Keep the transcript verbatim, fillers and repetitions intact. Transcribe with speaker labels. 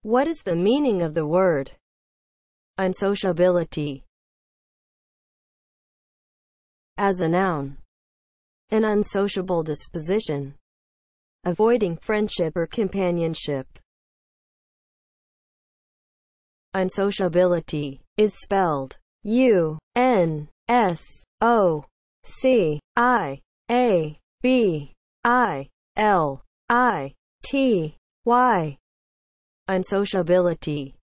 Speaker 1: What is the meaning of the word unsociability? As a noun, an unsociable disposition, avoiding friendship or companionship. Unsociability is spelled U N S O C I A B I L I T Y. Unsociability